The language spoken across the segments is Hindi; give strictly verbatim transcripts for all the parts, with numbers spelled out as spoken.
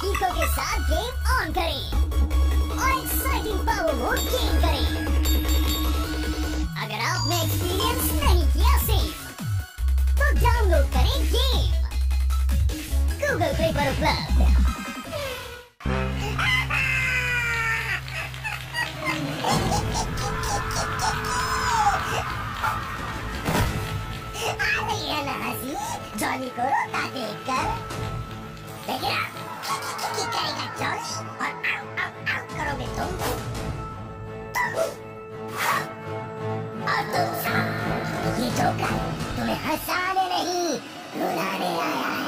कीको के साथ गेम ऑन करें और एक्साइटिंग पावर मोड गेन करें। अगर आपने एक्सपीरियंस नहीं किया सेम, तो डाउनलोड करें गेम गूगल प्ले पर उपलब्ध। जॉली को रोता देखकर देखना क्या करेगा जॉली, और आउ आउ आउ करोगे तुम तुम और तुम सब। ये जोकर तुम्हें हंसाने नहीं रुलाने आया है।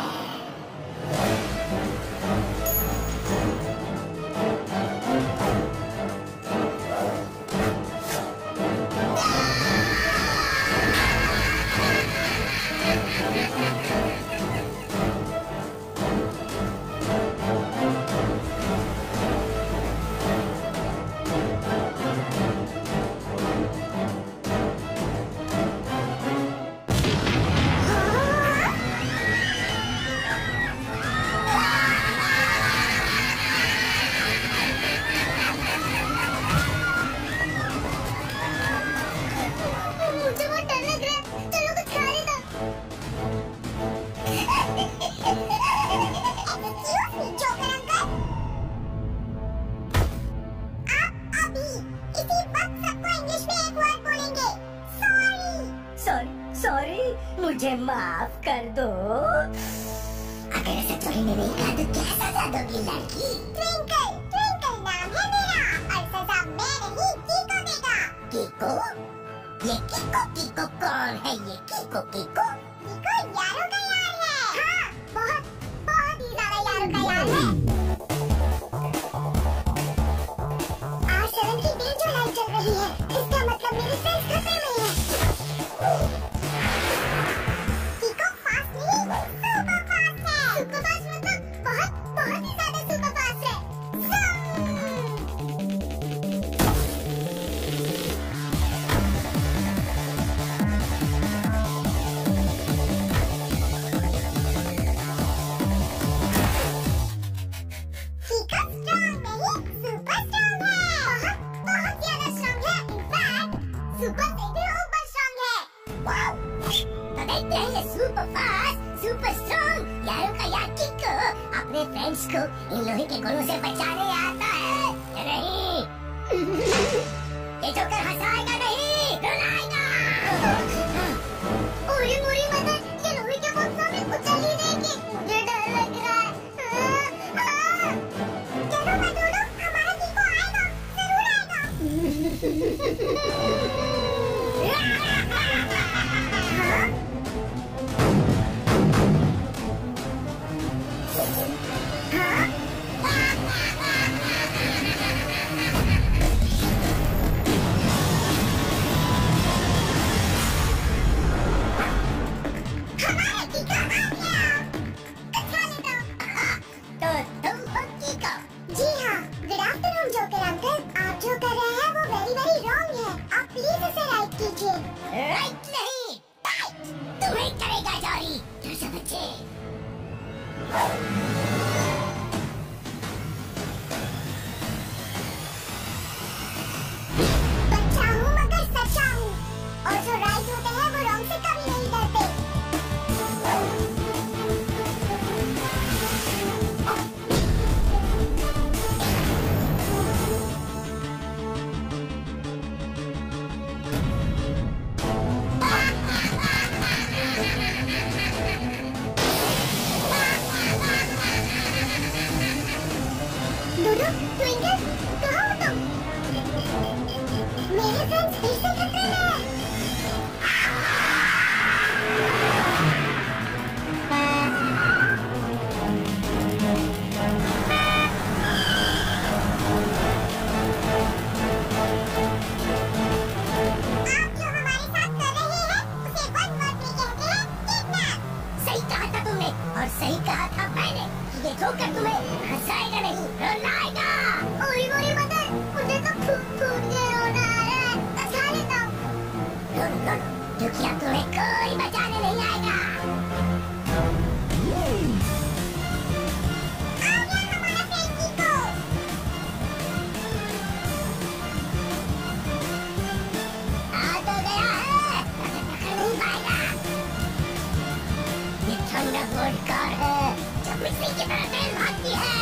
मुझे माफ कर दो। अगर ऐसा चोरी में नहीं कहा तो क्या सजा दोगी लड़की? ट्विंकल, ट्विंकल नाम है मेरा और सजा मैं नहीं कीको देगा। कीको? ये कीको कीको कौन है? ये कीको कीको? कीको यारों का यार है। हाँ, बहुत बहुत ही ज्यादा यारों का यार है। आज सेवन की डेंजर लाइट चल रही है, इसका मतलब मेरे फ्रेंड्स खतरे में हैं। फ्रेंड्स को इन लोहे के गुणों से बचाने आता है या नहीं? ये जोकर हंसाएगा नहीं, रुलाएगा। ओरी मोरी मदद, ये लोहे के बक्सों में कुचल ही देंगे। मुझे डर लग रहा है। चलो मत उड़ो, हमारा कीको आएगा, जरूर आएगा। राइट नहीं, तुम्हें करेगा जारी, कैसे बच्चे? बच्चा हूँ मगर सच्चा हूँ, और जो राइट होते हैं वो रॉन्ग से कभी नहीं डरते। डूडू, ट्विंकल, कहाँ हो तुम? मेरे फ्रेंड्स फिर से खतरे में हैं। आप जो हमारे साथ कर रहे हैं, उसे वन वर्ड में कहते हैं किडनैप। सही कहा था तुमने, और सही कहा था मैंने। ये जोकर तुम्हें हंसाएगा नहीं, रुलाएगा। ओरी मोरी मदद, मुझे तो फूट फूट के रोना आ रहा है। बचा लेता हूँ। रुक रुक, क्योंकि अब तुम्हें कोई बचाने नहीं आएगा। आ गया हमारा अंडरवर्ल्ड है जब मिट्टी की तरह तेज भागती है।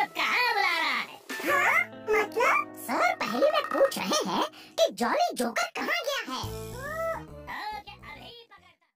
जोकर